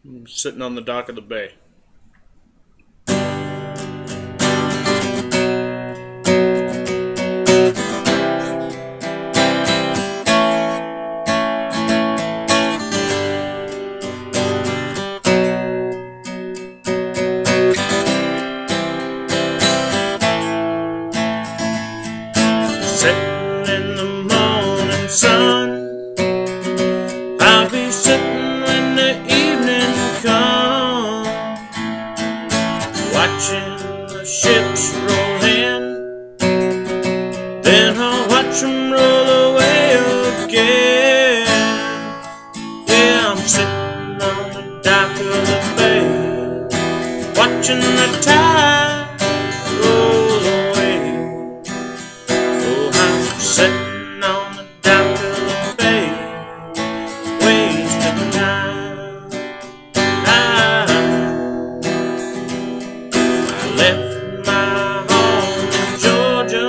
I'm sitting on the dock of the bay. Sitting in the morning sun, I'll be sitting when the evening comes, watching the ships roll in, then I'll watch them roll away again. Yeah, I'm sitting on the dock of the bay, watching the tide roll away. Sitting on the dock of the bay, wasting time. I left my home in Georgia,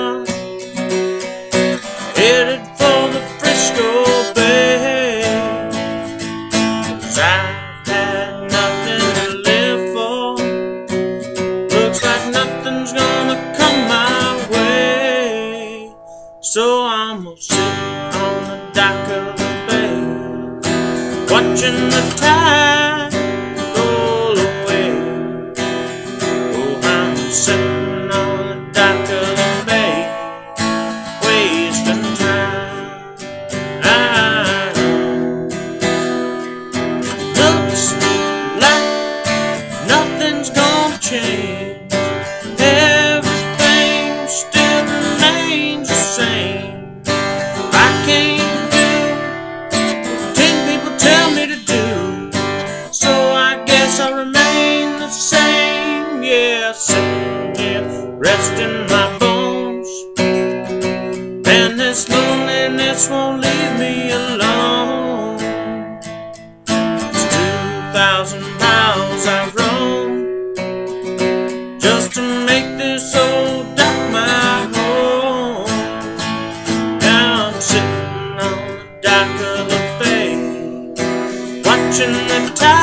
headed for the Frisco Bay, 'cause I've had nothing to live for. Looks like nothing's gonna come my way. So I'm gonna sit on the dock of the bay, watching the tide roll away. Oh, I'm sitting on the dock of the bay, wasting time. Looks like nothing's gonna change. Everything still remains the same. I can't do what 10 people tell me to do, so I guess I'll remain the same. Yeah, sitting here resting my bones, and this loneliness won't leave me alone. It's 2,000 miles I've roamed just to make this old dock my home. Now I'm sitting on the dock of the bay, watching the tide